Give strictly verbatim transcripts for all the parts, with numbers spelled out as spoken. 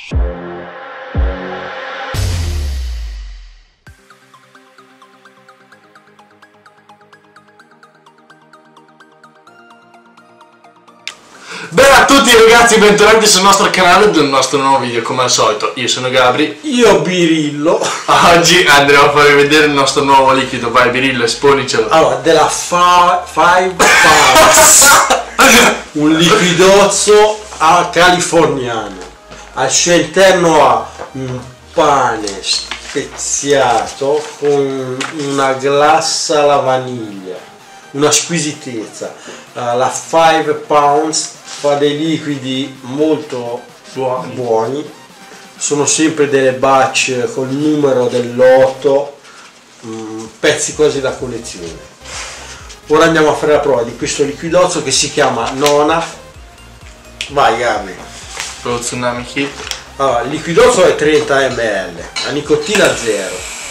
Bene a tutti ragazzi, bentornati sul nostro canale del nostro nuovo video. Come al solito io sono Gabri, io Birillo. Oggi andremo a farvi vedere il nostro nuovo liquido. Vai Birillo, esponicelo. Allora, della Five Pounds, un liquidozzo a californiano. Al suo interno ha un pane speziato con una glassa alla vaniglia, una squisitezza. Uh, la Five Pounds fa dei liquidi molto Buoni. buoni, sono sempre delle batch col numero del lotto, mh, pezzi quasi da collezione. Ora andiamo a fare la prova di questo liquidozzo che si chiama Nona. Vai Gabri. Lo Tsunami Hit. Allora, il liquidozzo è trenta millilitri, la nicotina zero.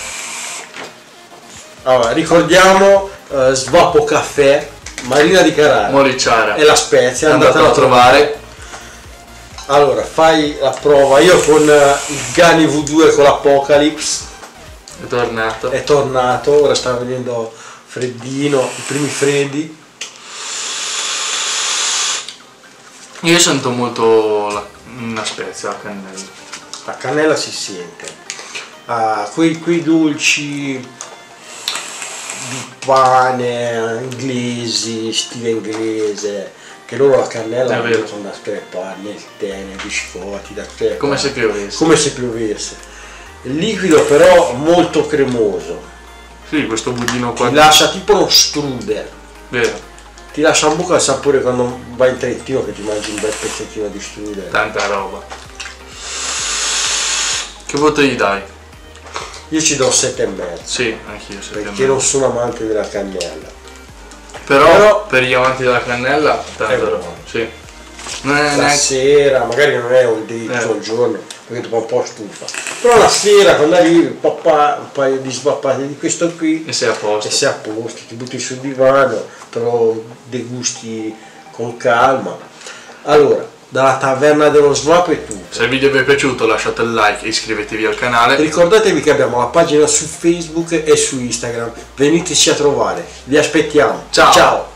Allora, ricordiamo uh, Svapo Caffè, Marina di Carrara, Moriciara e la spezia, andatela a trovare. Allora, fai la prova. Io con uh, il Gani V due con l'Apocalypse È tornato. è tornato, ora sta venendo freddino, i primi freddi. Io sento molto la, una spezia, la cannella. La cannella si sente. Ah, quei, quei dolci di pane inglesi, stile inglese, che loro la cannella È vero. sono da screpare nel tè, nei biscotti, da screpare. Come se piovesse. Come se piovesse. Il liquido però molto cremoso, Sì, questo budino qua. ti lascia tipo uno strudel, Vero. ti lascia in bocca il sapore quando vai in Trentino che ti mangi un bel pezzettino di strudel. Tanta roba. Che voto gli dai? Io ci do sette e mezzo, Sì, anch'io sette e perché mezzo. non sono amante della cannella. Però, Però- per gli amanti della cannella, È tanta buono. roba. Sì. Non è La neanche. sera, magari non è un dito Eh. al giorno, perché dopo un po' stufa. Però la sera quando arrivi, papà, un paio di svappate di questo qui E sei a posto. e sei a posto, ti butti sul divano, te lo degusti con calma. Allora, dalla taverna dello Swap è tutto. Se il video vi è piaciuto lasciate il like e iscrivetevi al canale. Ricordatevi che abbiamo la pagina su Facebook e su Instagram, veniteci a trovare, vi aspettiamo. Ciao. Ciao.